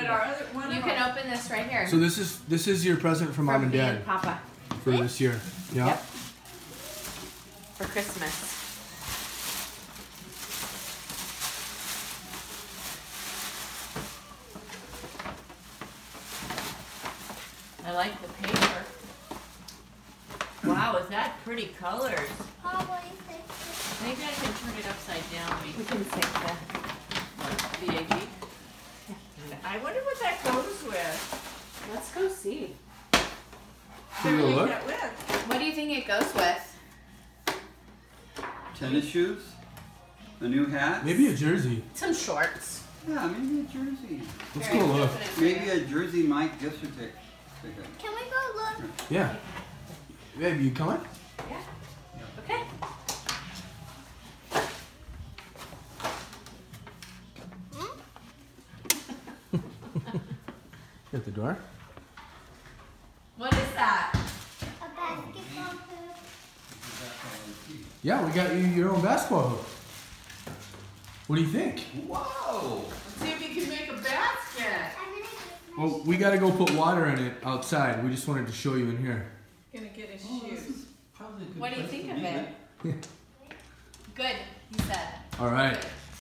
our other one. You can open this right here. So this is your present for Mom and me Dad Papa. for this year. Yeah. Yep. For Christmas. I like the paper. Wow, is that pretty colors? Maybe I can turn it upside down. We can sync the VAD. I wonder what that goes with. Let's go see. Who will look? That with? What do you think it goes with? Tennis shoes? A new hat? Maybe a jersey. Some shorts. Yeah, maybe a jersey. Let's Very go look. confident. Maybe a Jersey Mike gift certificate. Can we go look? Yeah. Babe, you coming? Yeah. Okay. At the door. What is that? A basketball hoop. Yeah, we got you your own basketball hoop. What do you think? Whoa! Let's see if you can make a basket. I'm gonna get my Well, we got to go put water in it outside. We just wanted to show you in here. Gonna get his Oh, this shoes. is probably a good What do you place think to of leave it? Good, he said. All right.